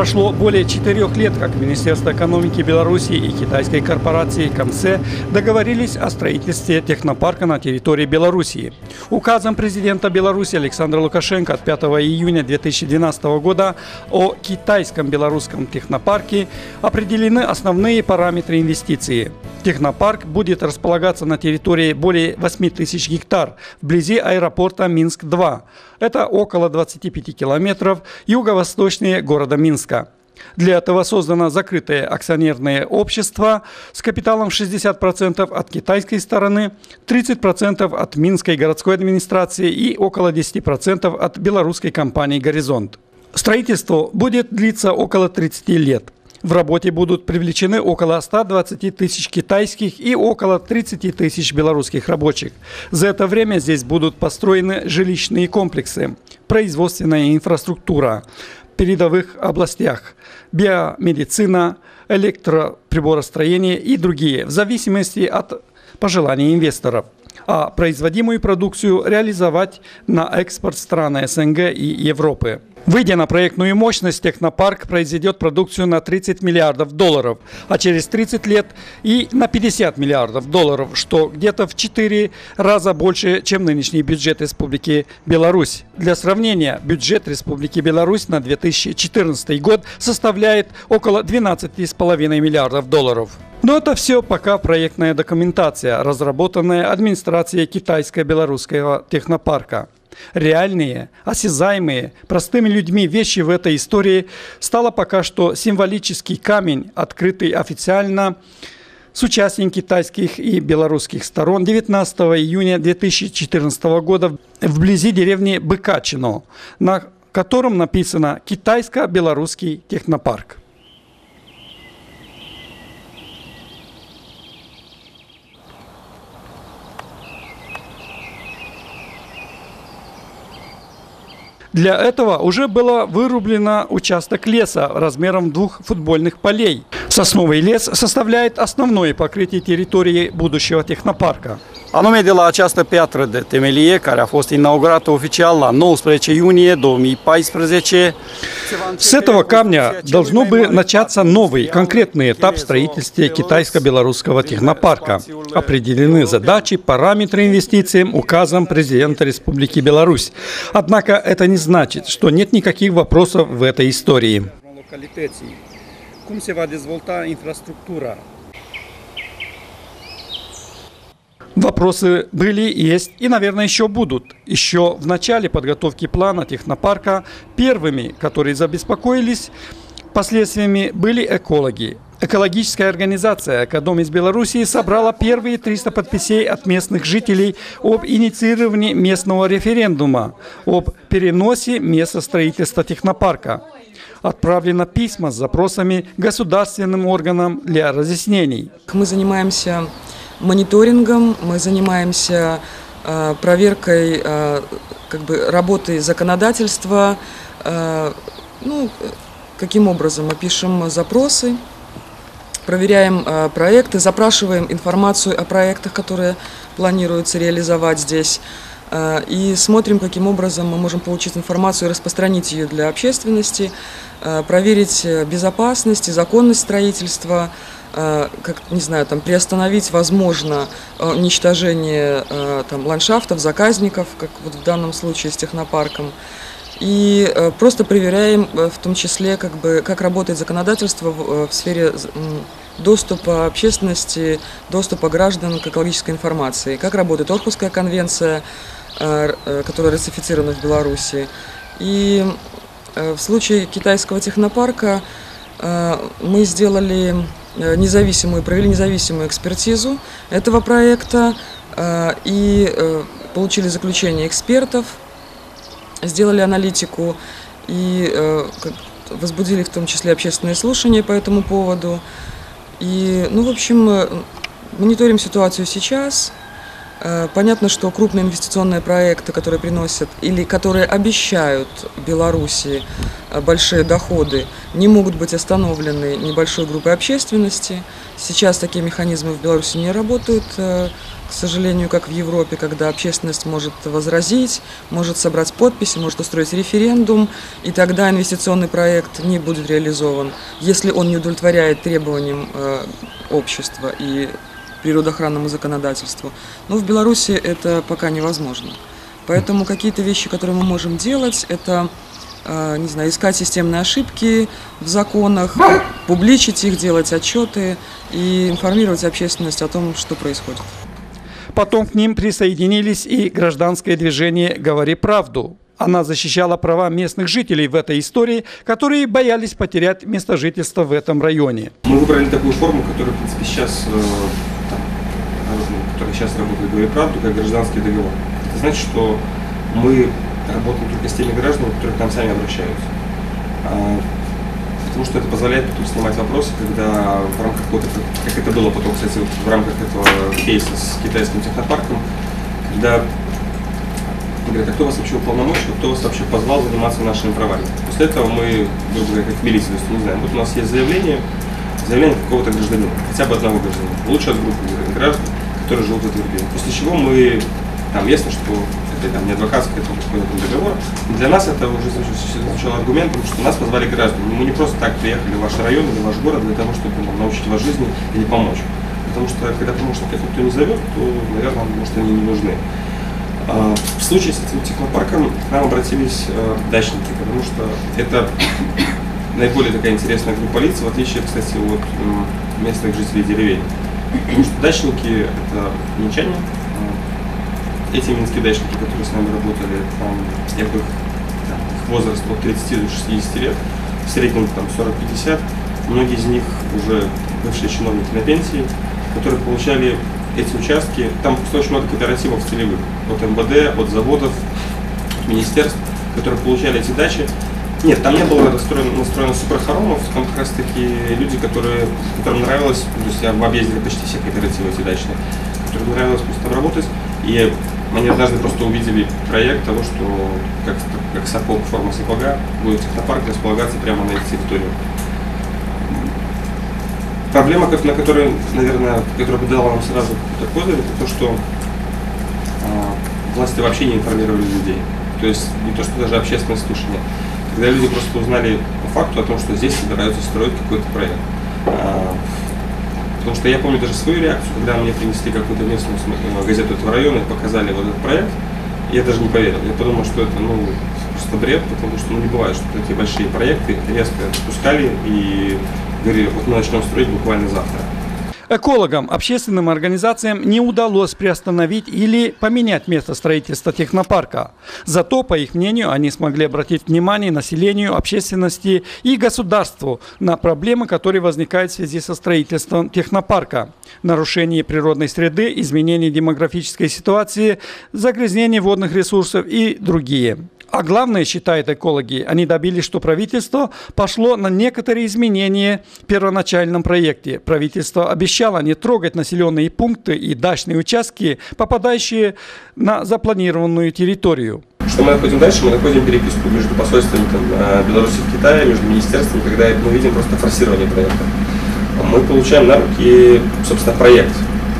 Прошло более 4 лет, как Министерство экономики Беларуси и китайской корпорации КМС договорились о строительстве технопарка на территории Белоруссии. Указом президента Беларуси Александра Лукашенко от 5 июня 2012 года о китайском белорусском технопарке определены основные параметры инвестиции. Технопарк будет располагаться на территории более 8 тысяч гектар вблизи аэропорта Минск-2. Это около 25 километров юго-восточнее города Минска. Для этого создано закрытое акционерное общество с капиталом 60% от китайской стороны, 30% от Минской городской администрации и около 10% от белорусской компании «Горизонт». Строительство будет длиться около 30 лет. В работе будут привлечены около 120 тысяч китайских и около 30 тысяч белорусских рабочих. За это время здесь будут построены жилищные комплексы, производственная инфраструктура в передовых областях, биомедицина, электроприборостроение и другие, в зависимости от пожеланий инвесторов. А производимую продукцию реализовать на экспорт в страны СНГ и Европы. Выйдя на проектную мощность, технопарк произведет продукцию на 30 миллиардов долларов, а через 30 лет и на 50 миллиардов долларов, что где-то в 4 раза больше, чем нынешний бюджет Республики Беларусь. Для сравнения, бюджет Республики Беларусь на 2014 год составляет около 12,5 миллиардов долларов. Но это все пока проектная документация, разработанная администрацией китайско-белорусского технопарка. Реальные, осязаемые, простыми людьми вещи в этой истории стало пока что символический камень, открытый официально с участием китайских и белорусских сторон 19 июня 2014 года вблизи деревни Быкачино, на котором написано «Китайско-белорусский технопарк». Для этого уже было вырублено участок леса размером 2 футбольных полей. Сосновый лес составляет основное покрытие территории будущего технопарка. Anumele această piatră de temelie, care a fost inaugurată oficial la 19 iunie 2014. С этого камня должно бы начаться новый, конкретный этап строительства китайско-белорусского технопарка. Определены задачи, параметры инвестициям указом президента Республики Беларусь. Однако это не значит, что нет никаких вопросов в этой истории. Вопросы были, есть и, наверное, еще будут. Еще в начале подготовки плана технопарка первыми, которые забеспокоились последствиями, были экологи. Экологическая организация «Экодом» из Белоруссии собрала первые 300 подписей от местных жителей об инициировании местного референдума об переносе места строительства технопарка. Отправлено письма с запросами государственным органам для разъяснений. Мы занимаемся мониторингом, мы занимаемся проверкой работы законодательства. Каким образом? Мы пишем запросы, проверяем проекты, запрашиваем информацию о проектах, которые планируется реализовать здесь, и смотрим, каким образом мы можем получить информацию и распространить ее для общественности, проверить безопасность и законность строительства, приостановить, возможно, уничтожение ландшафтов, заказников, как вот в данном случае с технопарком. И просто проверяем в том числе, как работает законодательство в сфере доступа общественности, доступа граждан к экологической информации, как работает Орхусская конвенция, которая ратифицирована в Беларуси. И в случае китайского технопарка мы провели независимую экспертизу этого проекта и получили заключение экспертов, сделали аналитику и возбудили в том числе общественные слушания по этому поводу. И, мониторим ситуацию сейчас, Понятно, что крупные инвестиционные проекты, которые приносят или которые обещают Беларуси большие доходы, не могут быть остановлены небольшой группой общественности. Сейчас такие механизмы в Беларуси не работают, к сожалению, как в Европе, когда общественность может возразить, может собрать подписи, может устроить референдум, и тогда инвестиционный проект не будет реализован, если он не удовлетворяет требованиям общества и природоохранному законодательству. Но в Беларуси это пока невозможно. Поэтому какие-то вещи, которые мы можем делать, это, не знаю, искать системные ошибки в законах, публичить их, делать отчеты и информировать общественность о том, что происходит. Потом к ним присоединились и гражданское движение «Говори правду». Она защищала права местных жителей в этой истории, которые боялись потерять место жительства в этом районе. Мы выбрали такую форму, которая, в принципе, сейчас работает «Говори правду», как гражданский договор. Это значит, что мы работаем только с теми гражданами, которые к нам сами обращаются. Потому что это позволяет потом снимать вопросы, когда в рамках как это было потом, кстати, в рамках этого кейса с китайским технопарком, когда говорят, а кто вас вообще уполномочил, кто вас вообще позвал заниматься нашими правами. После этого мы, грубо говоря, как в милиции, то есть, не знаю, вот у нас есть заявление какого-то гражданина, хотя бы одного гражданина, лучше от группы граждан, которые живут в этой регионе. После чего мы, там ясно, что это не адвокатский, это какой-то договор, но для нас это уже звучало аргументом, что нас позвали граждане. Мы не просто так приехали в ваш район или в ваш город для того, чтобы научить вас жизни или помочь. Потому что когда помощников никто не зовет, то, наверное, может, они не нужны. В случае с этим технопарком к нам обратились дачники, потому что это наиболее такая интересная группа лиц, в отличие, кстати, от местных жителей деревень. Потому что дачники – это минчане. Эти минские дачники, которые с нами работали, их возраст от 30 до 60 лет, в среднем 40-50. Многие из них уже бывшие чиновники на пенсии, которые получали эти участки. Там очень много кооперативов целевых от МВД, от заводов, от министерств, которые получали эти дачи. Нет, там не было настроено суперхоромов, там как раз таки люди, которым нравилось, то есть я объездили почти все кооперативы эти дачные, которым нравилось просто там работать, и они однажды просто увидели проект того, что как сапог, форма сапога, будет технопарк располагаться прямо на их территории. Проблема, на которую, наверное, которая дала нам сразу какой-то козырь, это то, что власти вообще не информировали людей. То есть не то, что даже общественное слушание. Когда люди просто узнали по факту о том, что здесь собираются строить какой-то проект. Потому что я помню даже свою реакцию, когда мне принесли какую-то местную газету этого района и показали вот этот проект, я даже не поверил. Я подумал, что это просто бред, потому что не бывает, что такие большие проекты резко спускали и говорили, вот мы начнем строить буквально завтра. Экологам, общественным организациям не удалось приостановить или поменять место строительства технопарка. Зато, по их мнению, они смогли обратить внимание населению, общественности и государству на проблемы, которые возникают в связи со строительством технопарка. Нарушение природной среды, изменение демографической ситуации, загрязнение водных ресурсов и другие. А главное, считают экологи, они добились, что правительство пошло на некоторые изменения в первоначальном проекте. Правительство обещало не трогать населенные пункты и дачные участки, попадающие на запланированную территорию. Что мы находим дальше? Мы находим переписку между посольствами Беларуси и Китая, между министерствами, когда мы видим просто форсирование проекта. Мы получаем на руки, собственно, проект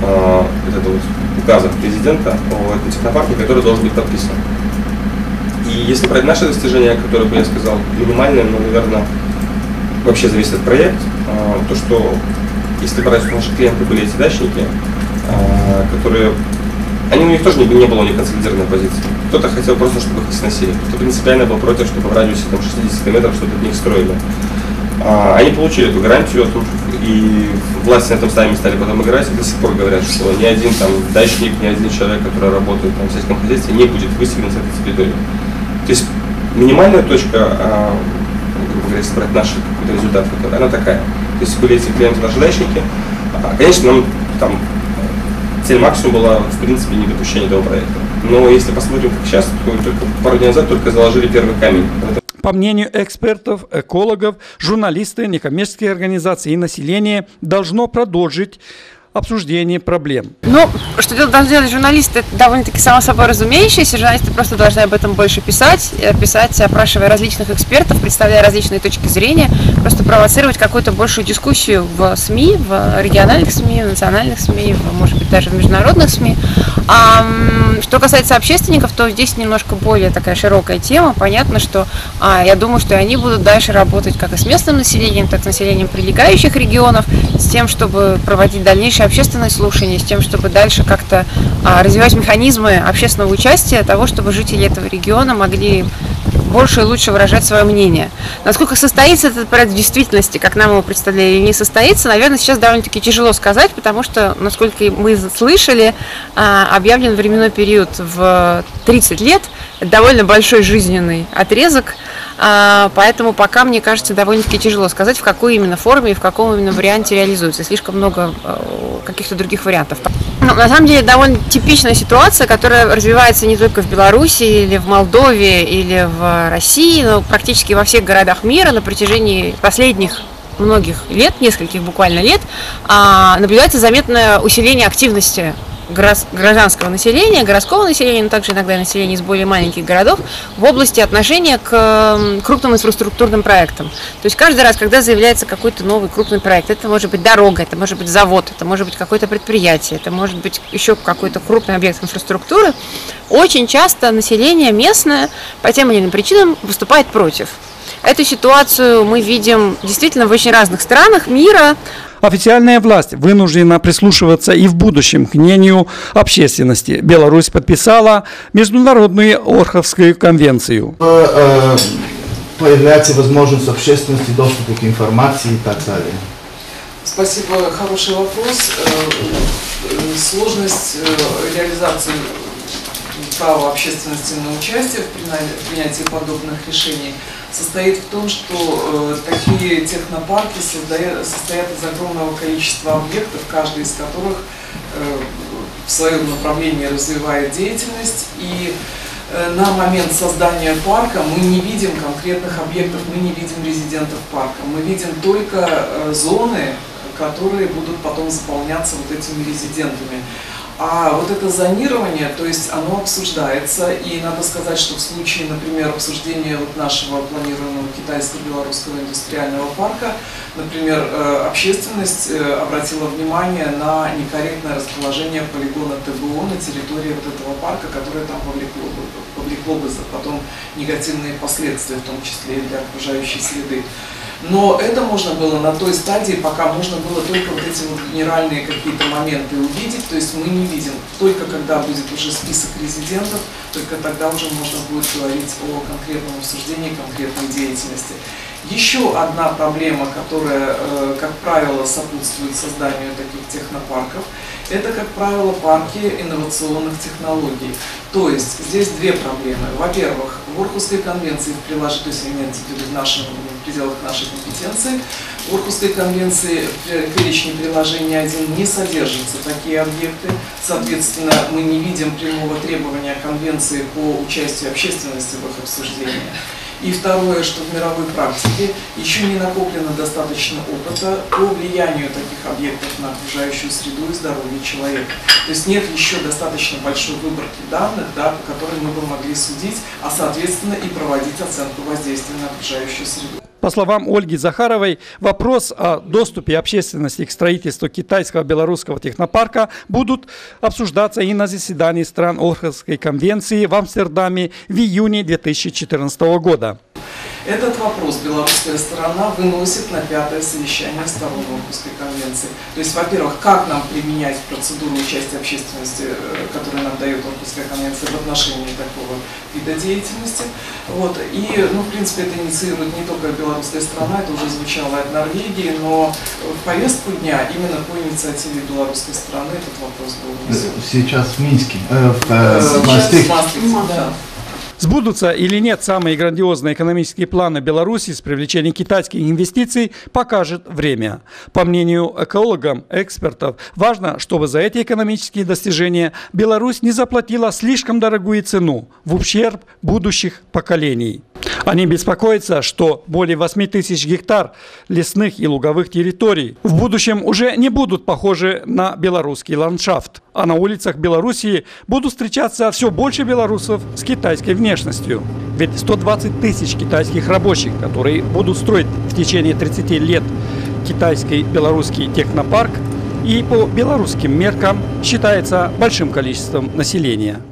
указа президента о этом технопарке, который должен быть подписан. И если брать наши достижения, которые бы я сказал минимальные, но, наверное, вообще зависит от проекта, то что если брать, что наши клиенты были эти дачники, которые, у них тоже не было ни консолидированной позиции. Кто-то хотел просто, чтобы их сносили, кто-то принципиально был против, чтобы в радиусе 60 километров что-то от них строили. Они получили эту гарантию, и власти на этом сами стали потом играть, и до сих пор говорят, что ни один дачник, ни один человек, который работает в сельском хозяйстве, не будет выселен с этой территории. То есть минимальная точка, грубо говоря, если брать наш результат, она такая. То есть были эти клиенты, наши дачники. Конечно, нам цель максимум была, в принципе, недопущение этого проекта. Но если посмотрим, как сейчас, то только пару дней назад только заложили первый камень. По мнению экспертов, экологов, журналисты, некоммерческие организации и население должно продолжить обсуждение проблем. Ну, что должны делать журналисты, это довольно-таки само собой разумеющееся. Журналисты просто должны об этом больше писать, опрашивая различных экспертов, представляя различные точки зрения, просто провоцировать какую-то большую дискуссию в СМИ, в региональных СМИ, в национальных СМИ, может быть, даже в международных СМИ. Что касается общественников, то здесь немножко более такая широкая тема. Понятно, что я думаю, что они будут дальше работать как и с местным населением, так и с населением прилегающих регионов, с тем, чтобы проводить дальнейшее общественное слушание, с тем, чтобы дальше как-то развивать механизмы общественного участия, того, чтобы жители этого региона могли больше и лучше выражать свое мнение. Насколько состоится этот проект в действительности, как нам его представляли, или не состоится, наверное, сейчас довольно-таки тяжело сказать, потому что, насколько мы слышали, объявлен временной период в 30 лет, довольно большой жизненный отрезок, поэтому пока, мне кажется, довольно-таки тяжело сказать, в какой именно форме и в каком именно варианте реализуется. Слишком много каких-то других вариантов. Но, на самом деле, довольно типичная ситуация, которая развивается не только в Беларуси, или в Молдове, или в России, но практически во всех городах мира на протяжении последних многих лет, нескольких буквально лет, наблюдается заметное усиление активности гражданского населения, городского населения, но также иногда населения из более маленьких городов в области отношения к крупным инфраструктурным проектам. То есть каждый раз, когда заявляется какой-то новый крупный проект, это может быть дорога, это может быть завод, это может быть какое-то предприятие, это может быть еще какой-то крупный объект инфраструктуры, очень часто население местное по тем или иным причинам выступает против. Эту ситуацию мы видим действительно в очень разных странах мира. Официальная власть вынуждена прислушиваться и в будущем к мнению общественности. Беларусь подписала Международную Орхусскую конвенцию. Появляется возможность общественности доступа к информации и так далее. Спасибо, хороший вопрос. Сложность реализации права общественности на участие в принятии подобных решений состоит в том, что такие технопарки состоят из огромного количества объектов, каждый из которых в своем направлении развивает деятельность. И на момент создания парка мы не видим конкретных объектов, мы не видим резидентов парка. Мы видим только зоны, которые будут потом заполняться вот этими резидентами. А вот это зонирование, то есть оно обсуждается, и надо сказать, что в случае, например, обсуждения вот нашего планируемого китайско-белорусского индустриального парка, например, общественность обратила внимание на некорректное расположение полигона ТБО на территории вот этого парка, которое там повлекло бы потом негативные последствия, в том числе и для окружающей среды. Но это можно было на той стадии, пока можно было только вот эти вот генеральные какие-то моменты увидеть, то есть мы не видим. Только когда будет уже список резидентов, только тогда уже можно будет говорить о конкретном обсуждении конкретной деятельности. Еще одна проблема, которая, как правило, сопутствует созданию таких технопарков, это, как правило, парки инновационных технологий. То есть здесь две проблемы. Во-первых, в Орхусской конвенции в приложении, то есть имеется в виду в пределах нашей компетенции, в Орхусской конвенции в перечне приложения 1 не содержатся такие объекты. Соответственно, мы не видим прямого требования конвенции по участию общественности в их обсуждении. И второе, что в мировой практике еще не накоплено достаточно опыта по влиянию таких объектов на окружающую среду и здоровье человека. То есть нет еще достаточно большой выборки данных, да, по которым мы бы могли судить, а соответственно и проводить оценку воздействия на окружающую среду. По словам Ольги Захаровой, вопрос о доступе общественности к строительству китайского белорусского технопарка будут обсуждаться и на заседании стран Орхусской конвенции в Амстердаме в июне 2014 года. Этот вопрос белорусская сторона выносит на 5-е совещание сторон Орхусской конвенции. То есть, во-первых, как нам применять процедуру участия общественности, которую нам дает Орхусская конвенция в отношении такого вида деятельности. Вот. И, в принципе, это инициирует не только белорусская сторона, это уже звучало от Норвегии, но в повестку дня именно по инициативе белорусской стороны этот вопрос был внесен. Сейчас в Минске, в Maastricht, да. Сбудутся или нет самые грандиозные экономические планы Беларуси с привлечением китайских инвестиций, покажет время. По мнению экологов, экспертов, важно, чтобы за эти экономические достижения Беларусь не заплатила слишком дорогую цену в ущерб будущих поколений. Они беспокоятся, что более 8 тысяч гектар лесных и луговых территорий в будущем уже не будут похожи на белорусский ландшафт, а на улицах Белоруссии будут встречаться все больше белорусов с китайской внешностью. Ведь 120 тысяч китайских рабочих, которые будут строить в течение 30 лет китайский белорусский технопарк, и по белорусским меркам считается большим количеством населения.